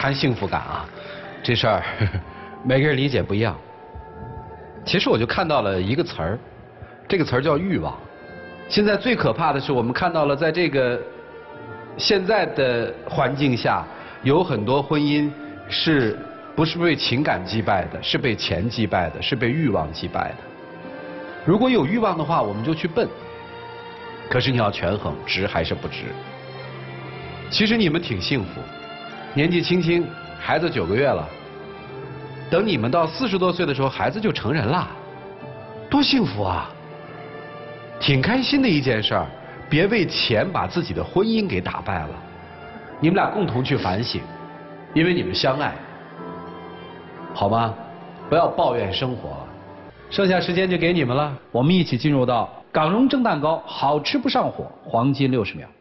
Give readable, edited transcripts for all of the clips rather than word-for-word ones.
谈幸福感啊，这事儿每个人理解不一样。其实我就看到了一个词儿，这个词儿叫欲望。现在最可怕的是，我们看到了在这个现在的环境下，有很多婚姻不是被情感击败的，是被钱击败的，是被欲望击败的。如果有欲望的话，我们就去奔。可是你要权衡，值还是不值？其实你们挺幸福，年纪轻轻，孩子9个月了。等你们到40多岁的时候，孩子就成人了，多幸福啊！挺开心的一件事儿。别为钱把自己的婚姻给打败了。你们俩共同去反省，因为你们相爱，好吗？不要抱怨生活了。剩下时间就给你们了，我们一起进入到港荣蒸蛋糕，好吃不上火，黄金60秒。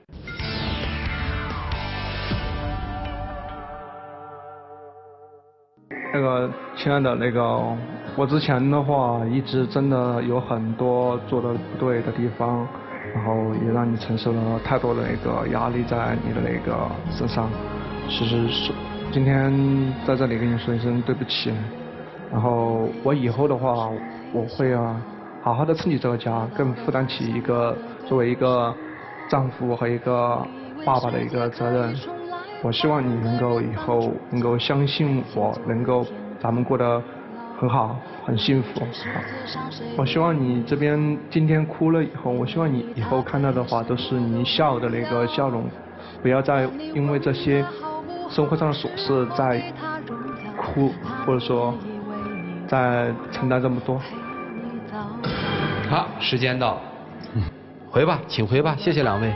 亲爱的我之前的话一直真的有很多做的不对的地方，然后也让你承受了太多的压力在你的身上。其实是今天在这里跟你说一声对不起，然后我以后的话我会好好的撑起这个家，更负担起作为一个丈夫和一个爸爸的责任。我希望你以后能够相信我，咱们过得很好，很幸福。我希望你这边今天哭了以后，我希望你以后看到的话都是你笑的笑容，不要再因为这些生活上的琐事在哭，或者说在承担这么多。 好，时间到，回吧，请回吧，谢谢2位。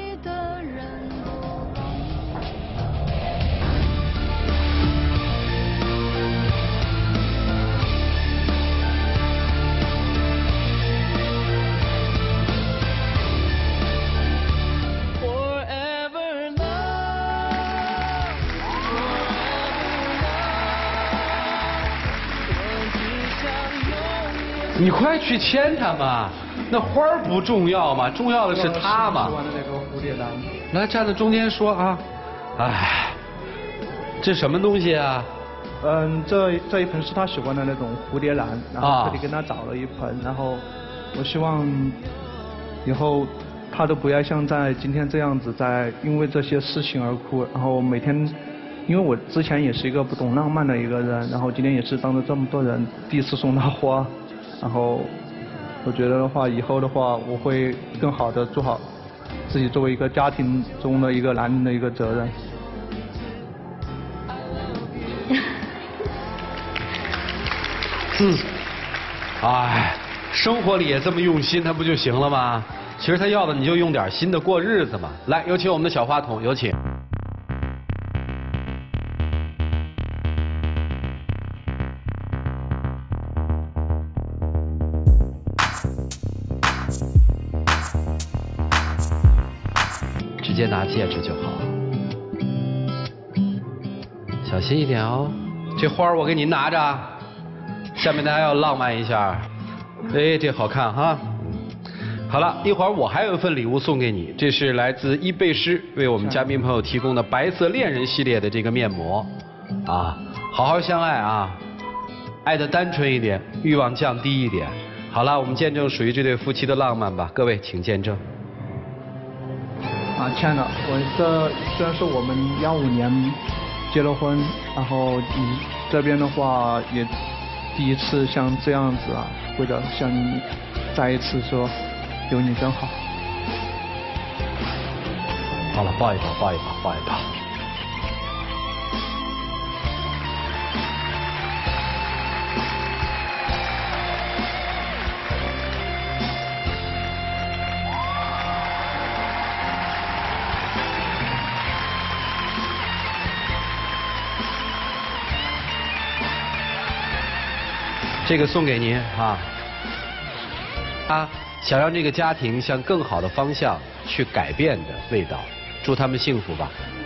你快去牵它嘛，那花儿不重要嘛，重要的是它嘛。 蝴蝶兰。 来站在中间说啊，哎，这什么东西啊？ 这一盆是他喜欢的那种蝴蝶兰，然后特地跟他找了一盆，然后我希望以后他都不要像在今天这样子，因为这些事情而哭，然后每天，因为我之前也是一个不懂浪漫的一个人，然后今天也是当着这么多人第一次送他花。然后我觉得的话，以后的话，我会更好的做好自己作为一个家庭中的一个男人的责任。 哎，生活里也这么用心，他不就行了吗？其实他要的你就用点心的过日子嘛。来，有请我们的小话筒，有请。直接拿戒指就好，小心一点哦。这花我给您拿着，下面大家要浪漫一下。哎，这好看哈。好了，一会儿我还有一份礼物送给你，这是来自伊贝诗为我们嘉宾朋友提供的白色恋人系列的这个面膜啊，好好相爱啊，爱得单纯一点，欲望降低一点。好了，我们见证属于这对夫妻的浪漫吧，各位请见证。 亲爱的，虽然说我们15年结了婚，然后你这边的话也第一次像这样子为了向你再一次说有你真好。 好了，抱一抱，抱一抱，抱一抱。这个送给您啊，想让这个家庭向更好的方向去改变的味道，祝他们幸福吧。